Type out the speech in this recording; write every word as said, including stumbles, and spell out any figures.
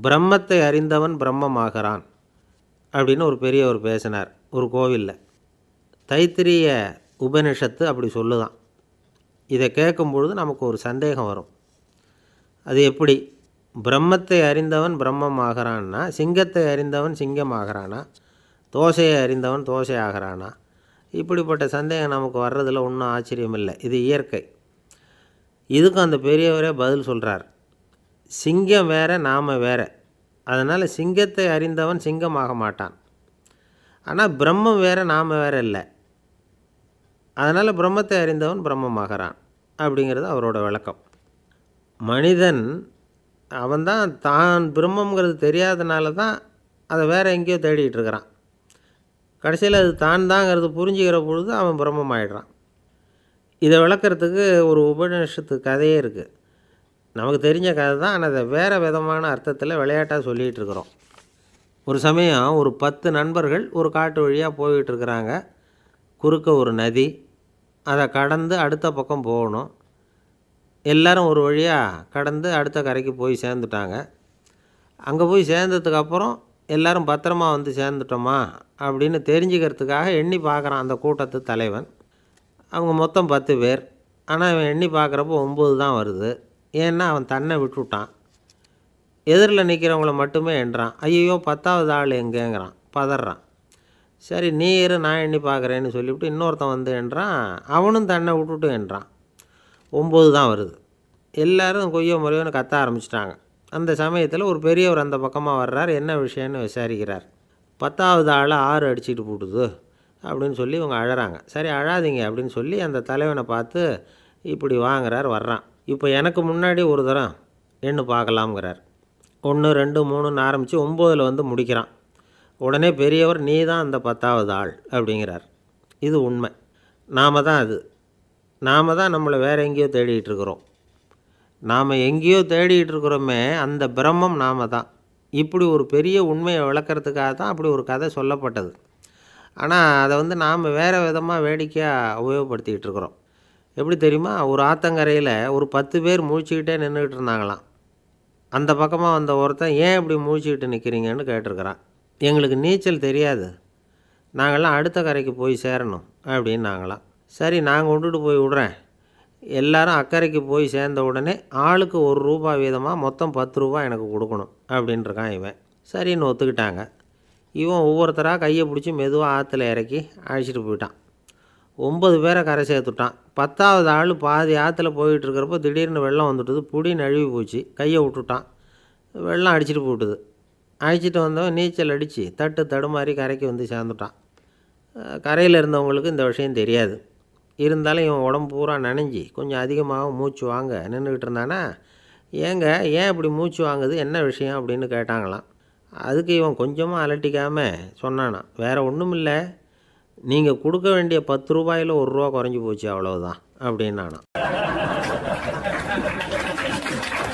பிரம்மத்தை அறிந்தவன் பிரம்மமாகிறான் அப்படின்னு ஒரு பெரியவர் பேசினார் ஒரு கோவிலில். தைத்திரிய உபனிஷத்து அப்படி சொல்லுதான். இதை கேட்கும்பொழுது நமக்கு ஒரு சந்தேகம் வரும். அது எப்படி பிரம்மத்தை அறிந்தவன் பிரம்மம் ஆகிறான்னா, சிங்கத்தை அறிந்தவன் சிங்கம் ஆகிறானா, தோசையை அறிந்தவன் தோசை ஆகிறானா? இப்படிப்பட்ட சந்தேகம் நமக்கு வர்றதில் ஒன்றும் ஆச்சரியம் இல்லை. இது இயற்கை. இதுக்கும் அந்த பெரியவரே பதில் சொல்கிறார். சிங்கம் வேற, நாம் வேற. அதனால் சிங்கத்தை அறிந்தவன் சிங்கமாக மாட்டான். ஆனால் பிரம்மம் வேறு, நாம் வேறு இல்லை. அதனால் பிரம்மத்தை அறிந்தவன் பிரம்மமாகறான் அப்படிங்கிறது அவரோட விளக்கம். மனிதன் அவன்தான் தான் பிரம்மங்கிறது தெரியாதனால தான் அதை வேறு எங்கேயோ தேடிகிட்டு இருக்கிறான். கடைசியில் அது தான் தாங்கிறது புரிஞ்சுக்கிற பொழுது அவன் பிரம்மம் ஆகிடுறான். இதை விளக்கிறதுக்கு ஒரு உபநிஷத்து கதையே இருக்குது. நமக்கு தெரிஞ்ச கதை தான், ஆனால் அதை வேறு விதமான அர்த்தத்தில் விளையாட்டாக சொல்லிகிட்டு இருக்கிறோம். ஒரு சமயம் ஒரு பத்து நண்பர்கள் ஒரு காட்டு வழியாக போய்கிட்டு இருக்கிறாங்க. குறுக்க ஒரு நதி, அதை கடந்து அடுத்த பக்கம் போகணும். எல்லோரும் ஒரு வழியாக கடந்து அடுத்த கரைக்கு போய் சேர்ந்துட்டாங்க. அங்கே போய் சேர்ந்ததுக்கப்புறம் எல்லோரும் பத்திரமா வந்து சேர்ந்துட்டோமா அப்படின்னு தெரிஞ்சுக்கிறதுக்காக எண்ணி பார்க்குறான் அந்த கூட்டத்து தலைவன். அவங்க மொத்தம் பத்து பேர். ஆனால் அவன் எண்ணி பார்க்குறப்போ ஒம்பது தான் வருது. ஏன்னா அவன் தன்னை விட்டுவிட்டான். எதிரில் நிற்கிறவங்கள மட்டுமே எண்ணுறான். ஐயோ பத்தாவது ஆள் எங்கேங்கிறான், பதறான். சரி நீ இரு, நான் எண்ணி பார்க்குறேன்னு சொல்லிவிட்டு இன்னொருத்தன் வந்து எண்ணுறான். அவனும் தன்னை விட்டுவிட்டு எண்ணுறான். ஒம்பது தான் வருது. எல்லோரும் கொய்ய முறையோன்னு கத்த ஆரம்பிச்சிட்டாங்க. அந்த சமயத்தில் ஒரு பெரியவர் அந்த பக்கமாக வர்றார். என்ன விஷயம்னு விசாரிக்கிறார். பத்தாவது ஆளை ஆறு அடிச்சுட்டு போட்டுது அப்படின்னு சொல்லி இவங்க அழறாங்க. சரி அழாதீங்க அப்படின்னு சொல்லி அந்த தலைவனை பார்த்து இப்படி வாங்குறார். வர்றான். இப்போ எனக்கு முன்னாடி ஒரு தரம் எண்ணு பார்க்கலாம்ங்கிறார். ஒன்று ரெண்டு மூணுன்னு ஆரம்பித்து ஒம்போதில் வந்து முடிக்கிறான். உடனே பெரியவர் நீ தான் அந்த பத்தாவது ஆள் அப்படிங்கிறார். இது உண்மை. நாம் தான் அது. நாம் தான் நம்மளை வேறு எங்கேயோ தேடிகிட்டு இருக்கிறோம். நாம் எங்கேயோ தேடிகிட்டு இருக்கிறோமே, அந்த பிரம்மம் நாம் தான். இப்படி ஒரு பெரிய உண்மையை விளக்கிறதுக்காக தான் அப்படி ஒரு கதை சொல்லப்பட்டது. ஆனால் அதை வந்து நாம் வேறு விதமாக வேடிக்கையாக உபயோகப்படுத்திக்கிட்டு இருக்கிறோம். எப்படி தெரியுமா? ஒரு ஆத்தங்கரையில் ஒரு பத்து பேர் முழிச்சுக்கிட்டே நின்றுக்கிட்டு இருந்தாங்களாம். அந்த பக்கமாக வந்த ஒருத்தன் ஏன் இப்படி முழிச்சுக்கிட்டு நிற்கிறீங்கன்னு கேட்டிருக்கிறான். எங்களுக்கு நீச்சல் தெரியாது, நாங்கள்லாம் அடுத்த கரைக்கு போய் சேரணும் அப்படின்னு நாங்களாம். சரி நான் கொண்டுட்டு போய் விட்றேன். எல்லாரும் அக்கறைக்கு போய் சேர்ந்த உடனே ஆளுக்கு ஒரு ரூபா வீதமாக மொத்தம் பத்து ரூபா எனக்கு கொடுக்கணும் அப்படின்ட்டுருக்கான் இவன். சரின்னு ஒத்துக்கிட்டாங்க. இவன் ஒவ்வொருத்தராக கையை பிடிச்சி மெதுவாக ஆற்றுல இறக்கி அழைச்சிட்டு போயிட்டான். ஒம்பது பேரை கரை சேர்த்துட்டான். பத்தாவது ஆள் பாதி ஆற்றுல போயிட்டுருக்கிறப்போ திடீர்னு வெள்ளம் வந்துட்டுது. புடி நழுவி போச்சு. கையை விட்டுட்டான். வெள்ளம் அடிச்சுட்டு போட்டுது. அழைச்சிட்டு வந்தவன் நீச்சல் அடித்து தட்டு தடுமாறி கரைக்கு வந்து சேர்ந்துட்டான். கரையில் இருந்தவங்களுக்கு இந்த விஷயம் தெரியாது. இருந்தாலும் இவன் உடம்பு பூரா நனைஞ்சி கொஞ்சம் அதிகமாக மூச்சு வாங்க நின்றுக்கிட்டு இருந்தானா, ஏங்க ஏன் இப்படி மூச்சு வாங்குது, என்ன விஷயம் அப்படின்னு கேட்டாங்களாம். அதுக்கு இவன் கொஞ்சமாக அலட்டிக்காமல் சொன்னானா, வேறு ஒன்றும் இல்லை, நீங்கள் கொடுக்க வேண்டிய பத்து ரூபாயில் ஒரு ரூபா குறைஞ்சி போச்சு அவ்வளவுதான் அப்படின்னானா.